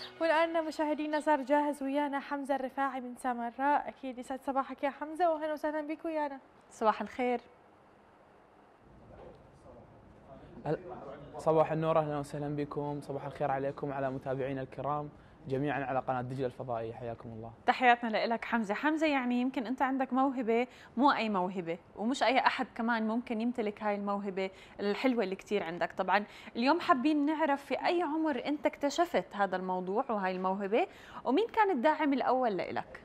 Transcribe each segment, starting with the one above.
والآن مشاهدينا صار جاهز ويانا حمزة الرفاعي من سامراء. أكيد يسعد صباحك يا حمزة وأهلا وسهلا بك ويانا. صباح الخير. صباح النور، اهلا وسهلا بكم. صباح الخير عليكم وعلى متابعينا الكرام جميعا على قناه دجله الفضائيه. حياكم الله. تحياتنا لك حمزه. حمزه، يعني يمكن انت عندك موهبه، مو اي موهبه ومش اي احد كمان ممكن يمتلك هاي الموهبه الحلوه اللي كثير عندك. طبعا اليوم حابين نعرف في اي عمر انت اكتشفت هذا الموضوع وهاي الموهبه، ومين كان الداعم الاول لك؟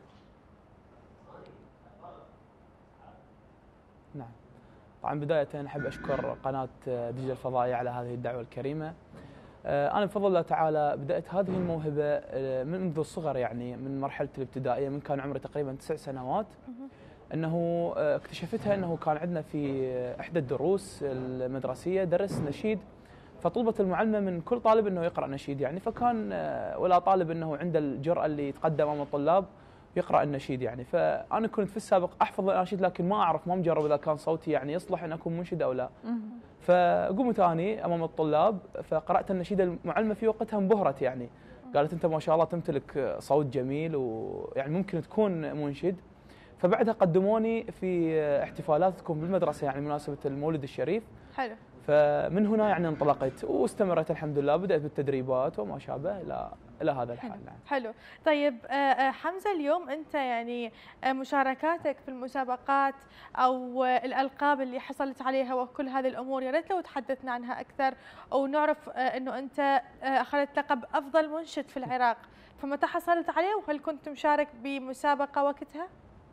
نعم، طبعا بدايه احب اشكر قناه دجله الفضائيه على هذه الدعوه الكريمه. أنا بفضل الله تعالى بدأت هذه الموهبة منذ الصغر، يعني من مرحلة الابتدائية، من كان عمري تقريبا 9 سنوات. أنه اكتشفتها أنه كان عندنا في إحدى الدروس المدرسية درس نشيد، فطلبت المعلمة من كل طالب أنه يقرأ نشيد، يعني فكان ولا طالب أنه عنده الجرأة اللي يتقدم أمام الطلاب يقرأ النشيد. يعني فأنا كنت في السابق أحفظ الأناشيد لكن ما أعرف، ما مجرب إذا كان صوتي يعني يصلح أن أكون منشد أو لا. فقمت أني أمام الطلاب فقرأت النشيد. المعلمة في وقتها انبهرت، يعني قالت أنت ما شاء الله تمتلك صوت جميل ويعني ممكن تكون منشد. فبعدها قدموني في احتفالات تكون بالمدرسة، يعني مناسبة المولد الشريف. حلو. فمن هنا يعني انطلقت واستمرت الحمد لله، بدأت بالتدريبات وما شابه إلى هذا الحال. حلو. نعم. حلو. طيب حمزة، اليوم أنت يعني مشاركاتك في المسابقات أو الألقاب اللي حصلت عليها وكل هذه الأمور، يا ريت لو تحدثنا عنها أكثر أو نعرف أنه أنت أخذت لقب أفضل منشد في العراق، فمتى حصلت عليه وهل كنت مشارك بمسابقة وقتها؟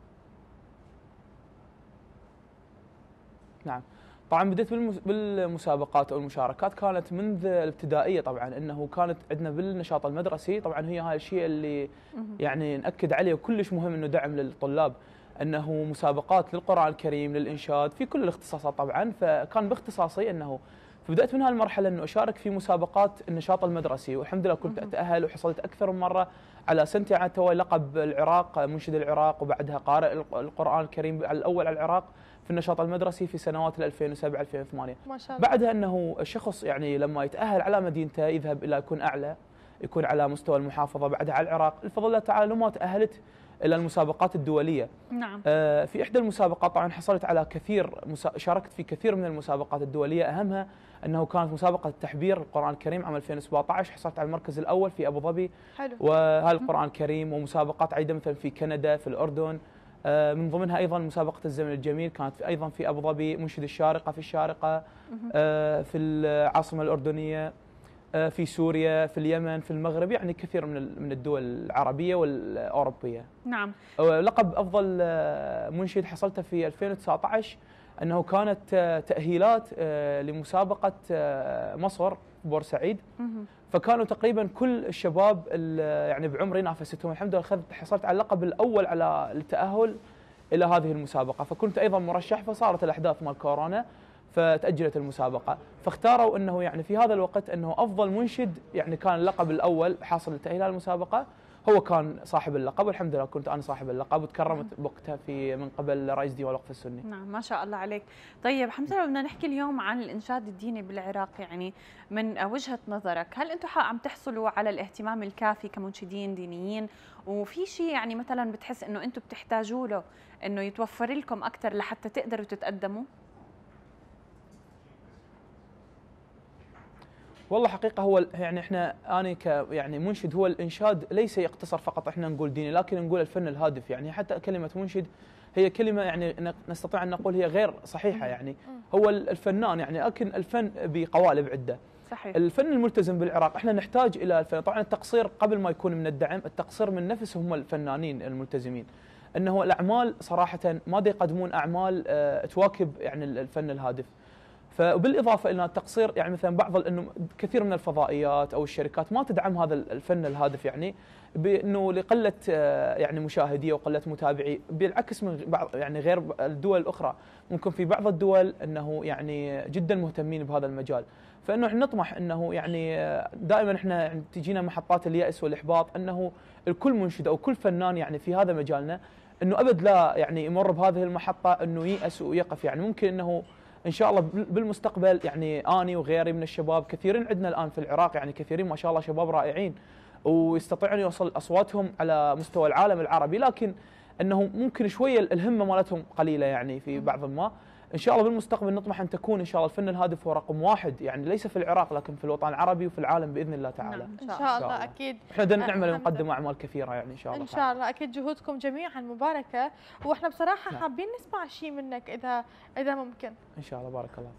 نعم، طبعا بديت بالمسابقات او المشاركات كانت منذ الابتدائيه. طبعا انه كانت عندنا بالنشاط المدرسي، طبعا هي هاي الشيء اللي يعني ناكد عليه وكلش مهم انه دعم للطلاب، انه مسابقات للقران الكريم، للانشاد، في كل الاختصاصات طبعا. فكان باختصاصي انه فبدات من هالمرحله انه اشارك في مسابقات النشاط المدرسي، والحمد لله كنت اتاهل وحصلت اكثر من مره على سنتي على توي لقب العراق، منشد العراق، وبعدها قارئ القران الكريم الاول على العراق في النشاط المدرسي في سنوات 2007 2008. ما شاء الله. بعدها انه الشخص يعني لما يتاهل على مدينته يذهب الى يكون اعلى، يكون على مستوى المحافظه، بعدها على العراق. بفضل الله تعالى لما تاهلت الى المسابقات الدوليه. نعم. في احدى المسابقات طبعا حصلت على كثير، شاركت في كثير من المسابقات الدوليه، اهمها انه كانت مسابقه تحبير القران الكريم عام 2017، حصلت على المركز الاول في ابو ظبي. حلو. وهذا القران الكريم، ومسابقات عديده مثلا في كندا، في الاردن. من ضمنها ايضا مسابقه الزمن الجميل كانت ايضا في ابو ظبي، منشد الشارقه في الشارقه، في العاصمه الاردنيه، في سوريا، في اليمن، في المغرب، يعني كثير من الدول العربيه والاوروبيه. نعم. لقب افضل منشد حصلته في 2019، انه كانت تاهيلات لمسابقه مصر بورسعيد. فكانوا تقريبا كل الشباب يعني بعمري نافستهم، الحمد لله حصلت على اللقب الاول على التاهل الى هذه المسابقه. فكنت ايضا مرشح، فصارت الاحداث مال كورونا فتاجلت المسابقه، فاختاروا انه يعني في هذا الوقت انه افضل منشد، يعني كان اللقب الاول حاصل التاهيل المسابقه هو كان صاحب اللقب، والحمد لله كنت انا صاحب اللقب، وتكرمت بوقتها من قبل رئيس ديوان الوقف السني. نعم، ما شاء الله عليك. طيب حمزه، لو بدنا نحكي اليوم عن الانشاد الديني بالعراق، يعني من وجهه نظرك هل انتم عم تحصلوا على الاهتمام الكافي كمنشدين دينيين؟ وفي شيء يعني مثلا بتحس انه انتم بتحتاجوا له انه يتوفر لكم اكثر لحتى تقدروا تتقدموا؟ والله حقيقة هو يعني احنا انا يعني منشد، هو الانشاد ليس يقتصر فقط احنا نقول ديني، لكن نقول الفن الهادف. يعني حتى كلمة منشد هي كلمة يعني نستطيع ان نقول هي غير صحيحة. يعني هو الفنان، يعني لكن الفن بقوالب عدة. صحيح. الفن الملتزم بالعراق احنا نحتاج الى الفن. طبعا التقصير قبل ما يكون من الدعم، التقصير من نفسهم هم الفنانين الملتزمين، انه الاعمال صراحة ما يقدمون اعمال تواكب يعني الفن الهادف. فبالاضافه الى التقصير، يعني مثلا انه كثير من الفضائيات او الشركات ما تدعم هذا الفن الهادف، يعني بانه لقله يعني مشاهديه وقله متابعي، بالعكس من بعض يعني غير الدول الاخرى. ممكن في بعض الدول انه يعني جدا مهتمين بهذا المجال، فانه احنا نطمح انه يعني دائما احنا يعني تجينا محطات اليأس والاحباط، انه الكل منشد او كل فنان يعني في هذا مجالنا انه ابد لا يعني يمر بهذه المحطه انه ييأس ويقف. يعني ممكن انه ان شاء الله بالمستقبل، يعني اني وغيري من الشباب كثيرين عندنا الان في العراق، يعني كثيرين ما شاء الله شباب رائعين، ويستطيعون يوصل اصواتهم على مستوى العالم العربي، لكن انه ممكن شويه الهمه مالتهم قليله يعني في بعض ما. ان شاء الله بالمستقبل نطمح ان تكون ان شاء الله الفن الهادف هو رقم واحد، يعني ليس في العراق لكن في الوطن العربي وفي العالم باذن الله تعالى. نعم. ان شاء الله اكيد. احنا بدنا نعمل ونقدم اعمال كثيره يعني ان شاء الله. ان شاء الله اكيد جهودكم جميعا مباركه، واحنا بصراحه نعم. حابين نسمع شيء منك اذا ممكن. ان شاء الله بارك الله.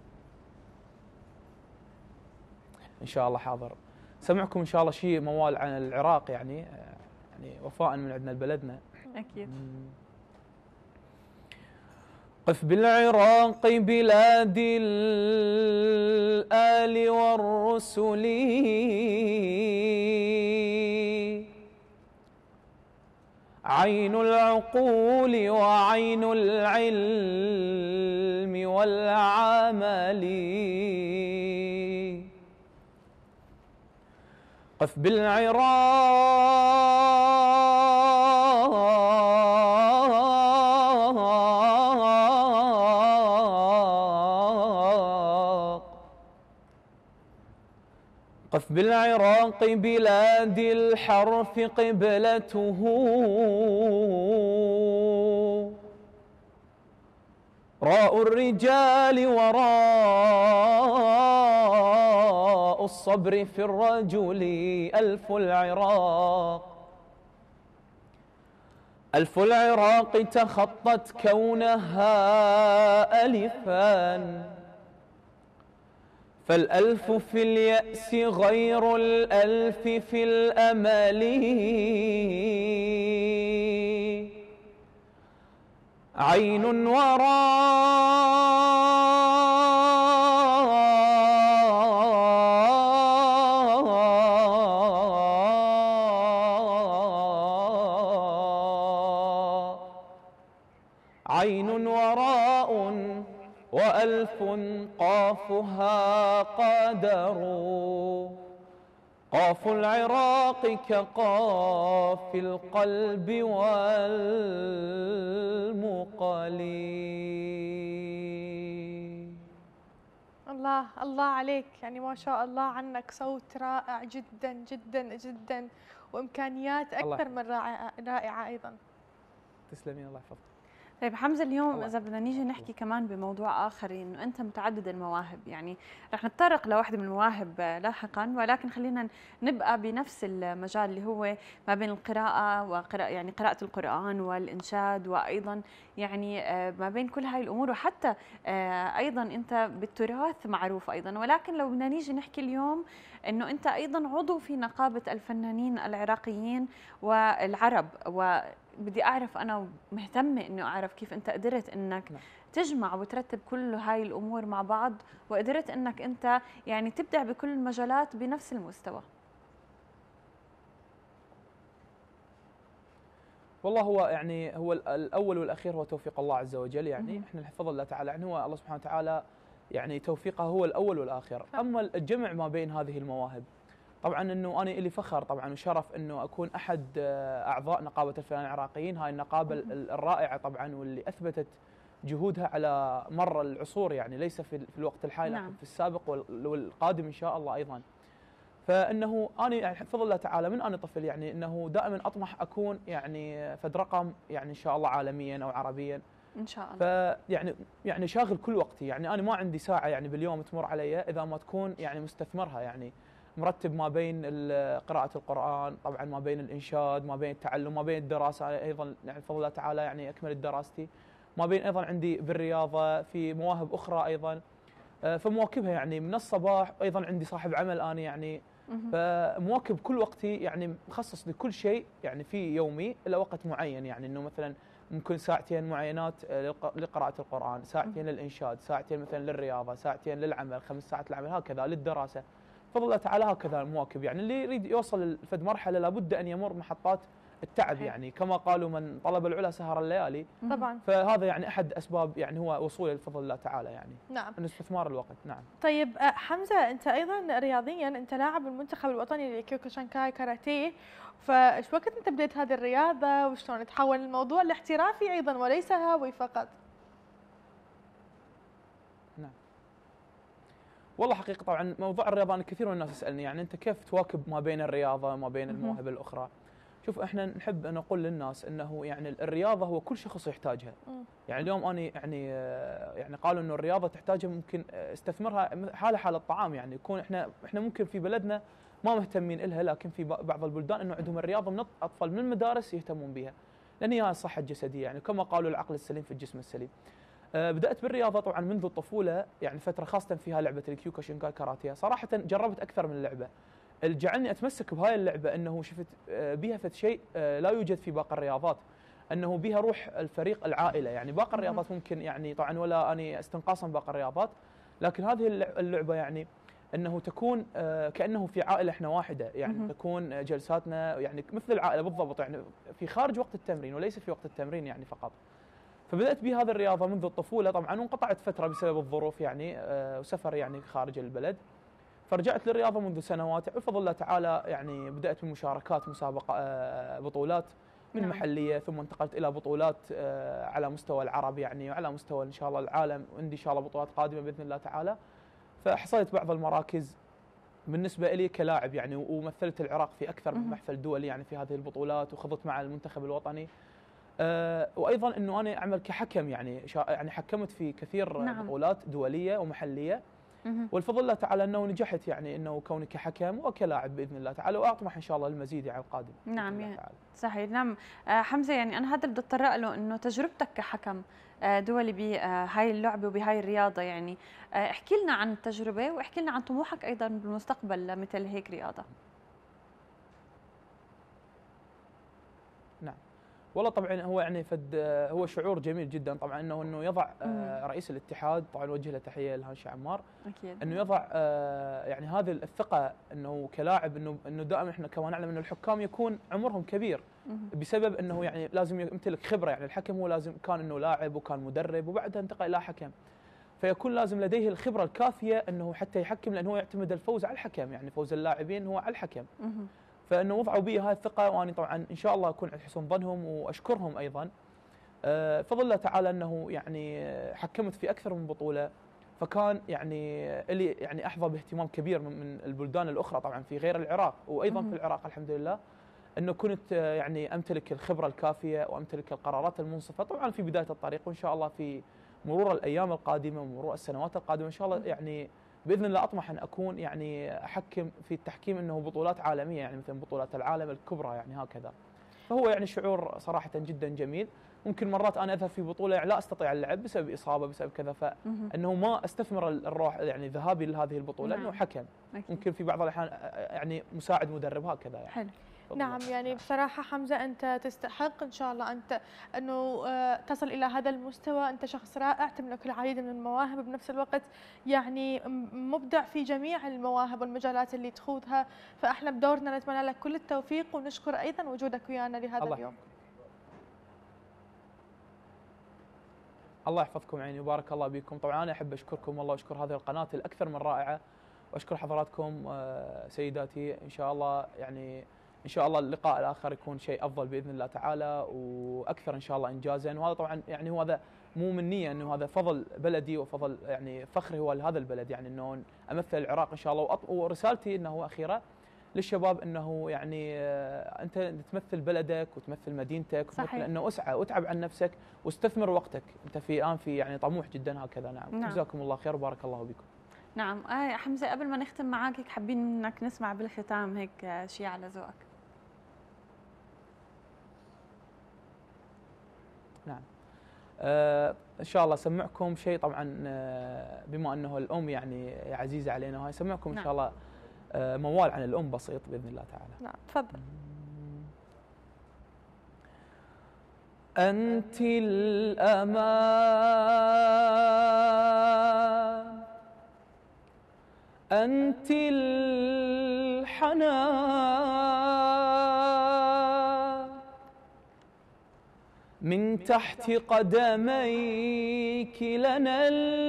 ان شاء الله حاضر. سمعكم ان شاء الله شيء موال عن العراق يعني وفاء من عندنا لبلدنا. اكيد. قف بالعراق بلاد الآل والرسل، عين العقول وعين العلم والعمل. قف قف بالعراق بلاد الحرف قبلته، راء الرجال وراء الصبر في الرجل. ألف العراق، ألف العراق تخطت كونها ألفاً، فالألف في اليأس غير الألف في الأمل. عين وراء وألف قافها قدر. قاف العراق كقاف القلب والمقل. الله الله عليك، يعني ما شاء الله عنك، صوت رائع جدا جدا جدا، وامكانيات اكثر من رائعه ايضا. تسلمين الله يحفظك. طيب حمزه، اليوم اذا بدنا نيجي نحكي كمان بموضوع اخر، انه انت متعدد المواهب، يعني رح نتطرق لواحده من المواهب لاحقا، ولكن خلينا نبقى بنفس المجال اللي هو ما بين القراءه يعني قراءه القران والانشاد، وايضا يعني ما بين كل هاي الامور، وحتى ايضا انت بالتراث معروف ايضا. ولكن لو بدنا نيجي نحكي اليوم انه انت ايضا عضو في نقابه الفنانين العراقيين والعرب، بدي أعرف، أنا مهتمة إنه أعرف كيف أنت قدرت إنك تجمع وترتب كل هاي الأمور مع بعض، وقدرت إنك أنت يعني تبدع بكل المجالات بنفس المستوى. والله هو يعني هو الأول والأخير هو توفيق الله عز وجل، يعني إحنا بفضل الله تعالى، يعني هو الله سبحانه وتعالى يعني توفيقه هو الأول والآخر. أما الجمع ما بين هذه المواهب، طبعا انه انا لي فخر طبعا وشرف انه اكون احد اعضاء نقابه الفنانين العراقيين، هاي النقابه الرائعه طبعا، واللي اثبتت جهودها على مر العصور، يعني ليس في الوقت الحالي لكن في السابق والقادم ان شاء الله ايضا. فانه انا يعني بفضل الله تعالى من انا طفل يعني انه دائما اطمح اكون يعني فد رقم يعني ان شاء الله عالميا او عربيا ان شاء الله. يعني شاغل كل وقتي، يعني انا ما عندي ساعه يعني باليوم تمر علي اذا ما تكون يعني مستثمرها، يعني مرتب ما بين قراءة القرآن، طبعا ما بين الإنشاد، ما بين التعلم، ما بين الدراسة أيضا، يعني بفضل الله تعالى يعني أكملت دراستي، ما بين أيضا عندي بالرياضة، في مواهب أخرى أيضا فمواكبها، يعني من الصباح أيضا عندي صاحب عمل أنا يعني، فمواكب كل وقتي، يعني مخصص لكل شيء يعني في يومي إلى وقت معين، يعني إنه مثلا ممكن ساعتين معينات لقراءة القرآن، ساعتين للإنشاد، ساعتين مثلا للرياضة، ساعتين للعمل، 5 ساعات للعمل، هكذا للدراسة. بفضل الله تعالى هكذا مواكب، يعني اللي يريد يوصل لفد مرحله لابد ان يمر محطات التعب، يعني كما قالوا من طلب العلا سهر الليالي طبعا. فهذا يعني احد اسباب يعني هو وصولي لفضل الله تعالى، يعني نعم من استثمار الوقت. نعم. طيب حمزه، انت ايضا رياضيا انت لاعب المنتخب الوطني لكيوكوشانكاي كاراتيه، فايش وقت انت بديت هذه الرياضه وشلون تحول الموضوع لاحترافي ايضا وليس هاوي فقط؟ والله حقيقة طبعا موضوع الرياضة أنا كثير من الناس يسألني يعني أنت كيف تواكب ما بين الرياضة وما بين المواهب الأخرى؟ شوف احنا نحب نقول للناس انه يعني الرياضة هو كل شخص يحتاجها. يعني اليوم انا يعني قالوا انه الرياضة تحتاجها ممكن استثمرها حال الطعام، يعني يكون احنا ممكن في بلدنا ما مهتمين لها، لكن في بعض البلدان انه عندهم الرياضة من الاطفال من المدارس يهتمون بها، لان هي الصحة الجسدية، يعني كما قالوا العقل السليم في الجسم السليم. بدأت بالرياضة طبعا منذ الطفولة، يعني فترة خاصة فيها لعبة الكيوكوشينكاي كاراتيه، صراحة جربت أكثر من لعبة. اللي جعلني أتمسك بهاي اللعبة أنه شفت بها فد شيء لا يوجد في باقي الرياضات، أنه بها روح الفريق العائلة، يعني باقي الرياضات ممكن يعني طبعا ولا أني استنقاصا باقي الرياضات، لكن هذه اللعبة يعني أنه تكون كأنه في عائلة إحنا واحدة، يعني تكون جلساتنا يعني مثل العائلة بالضبط، يعني في خارج وقت التمرين وليس في وقت التمرين يعني فقط. فبدأت بهذه الرياضة منذ الطفولة طبعا، وانقطعت فترة بسبب الظروف يعني وسفر يعني خارج البلد، فرجعت للرياضة منذ سنوات بفضل الله تعالى. يعني بدأت بمشاركات مسابقة بطولات من محلية، ثم انتقلت إلى بطولات على مستوى العرب يعني، وعلى مستوى إن شاء الله العالم، وعندي إن شاء الله بطولات قادمة بإذن الله تعالى. فحصلت بعض المراكز بالنسبة لي كلاعب يعني، ومثلت العراق في أكثر من محفل دولي يعني في هذه البطولات، وخضت مع المنتخب الوطني. وايضا انه انا اعمل كحكم يعني حكمت في كثير بطولات دوليه ومحليه، والفضل الله تعالى انه نجحت يعني انه كوني كحكم وكلاعب باذن الله تعالى، واطمح ان شاء الله للمزيد على القادم. نعم يعني صحيح. نعم حمزه، يعني انا هذا اللي بدي اتطرق له، انه تجربتك كحكم دولي بهاي اللعبه وبهاي الرياضه، يعني احكي لنا عن التجربه، واحكي لنا عن طموحك ايضا بالمستقبل لمثل هيك رياضه. نعم والله طبعا هو يعني هو شعور جميل جدا طبعا انه يضع رئيس الاتحاد، طبعا وجه له تحيه الهاشي عمار، اكيد انه يضع يعني هذه الثقه انه كلاعب، انه دائما احنا كما نعلم انه الحكام يكون عمرهم كبير بسبب انه يعني لازم يمتلك خبره، يعني الحكم هو لازم كان انه لاعب وكان مدرب وبعدها انتقل الى حكم، فيكون لازم لديه الخبره الكافيه انه حتى يحكم، لانه هو يعتمد الفوز على الحكم، يعني فوز اللاعبين هو على الحكم. فانه وضعوا بي هاي الثقه، وانا طبعا ان شاء الله اكون عند حسن ظنهم واشكرهم ايضا. فضل الله تعالى انه يعني حكمت في اكثر من بطوله، فكان يعني لي يعني احظى باهتمام كبير من البلدان الاخرى طبعا في غير العراق، وايضا في العراق الحمد لله، انه كنت يعني امتلك الخبره الكافيه وامتلك القرارات المنصفه طبعا في بدايه الطريق، وان شاء الله في مرور الايام القادمه ومرور السنوات القادمه ان شاء الله يعني باذن الله اطمح ان اكون يعني احكم في التحكيم انه بطولات عالميه، يعني مثل بطولات العالم الكبرى يعني هكذا. فهو يعني شعور صراحه جدا جميل. ممكن مرات انا اذهب في بطوله يعني لا استطيع اللعب بسبب اصابه بسبب كذا، فانه ما استثمر الروح يعني ذهابي لهذه البطوله انه حكم، ممكن في بعض الاحيان يعني مساعد مدرب هكذا يعني. حلو. نعم يعني بصراحة حمزة أنت تستحق إن شاء الله أنه تصل إلى هذا المستوى. أنت شخص رائع، تملك العديد من المواهب، بنفس الوقت يعني مبدع في جميع المواهب والمجالات اللي تخوضها، فإحنا بدورنا نتمنى لك كل التوفيق، ونشكر أيضا وجودك ويانا لهذا اليوم. الله يحفظكم عيني وبارك الله بكم. طبعا أنا أحب أشكركم والله، وأشكر هذه القناة الأكثر من رائعة، وأشكر حضراتكم سيداتي. إن شاء الله يعني إن شاء الله اللقاء الآخر يكون شيء أفضل بإذن الله تعالى، وأكثر إن شاء الله إنجازا. وهذا طبعا يعني هو هذا مو منية، أنه هذا فضل بلدي وفضل يعني فخري هو لهذا البلد، يعني أنه أمثل العراق إن شاء الله. ورسالتي أنه أخيرة للشباب أنه يعني أنت تمثل بلدك وتمثل مدينتك، صحيح. أنه أسعى واتعب عن نفسك واستثمر وقتك. أنت الآن في يعني طموح جدا هكذا. نعم. جزاكم الله خير وبارك الله بكم. نعم حمزة، قبل ما نختم معك هيك حابين منك نسمع بالختام هيك شيء على ذوقك. نعم ان شاء الله اسمعكم شيء طبعا بما انه الام يعني عزيزه علينا، وهي اسمعكم ان شاء الله موال عن الام بسيط باذن الله تعالى. نعم تفضل. انت الامان، انت الحنان، من تحت قدميك لنا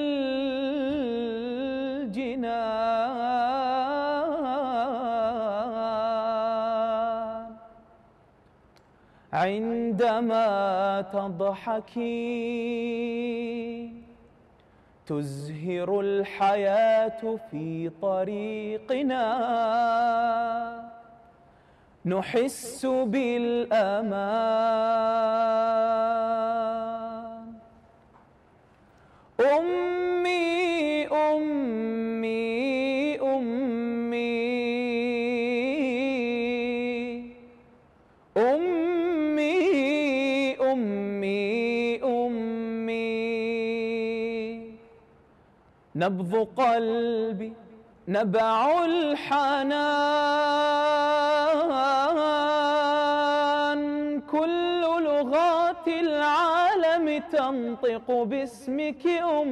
الجنان، عندما تضحكي تزهر الحياة في طريقنا، نحس بالأمان. أمي أمي أمي أمي أمي أمي، نبض قلبي نبع الحنان، كل لغات العالم تنطق باسمك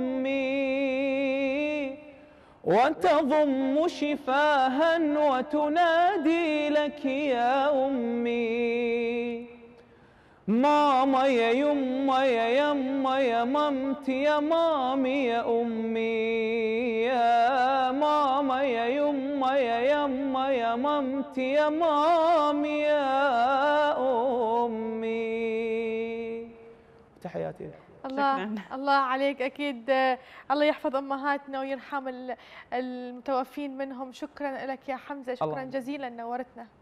أمي، وتضم شفاها وتنادي لك يا أمي. ماما يا يما يا يما يا مامتي يا مامي يا أمي، يا ماما يا يما يا يما يا مامتي يا مامي يا أمي. تحياتي. الله الله عليك. أكيد الله يحفظ أمهاتنا ويرحم المتوفين منهم. شكرا لك يا حمزة، شكرا جزيلا، نورتنا.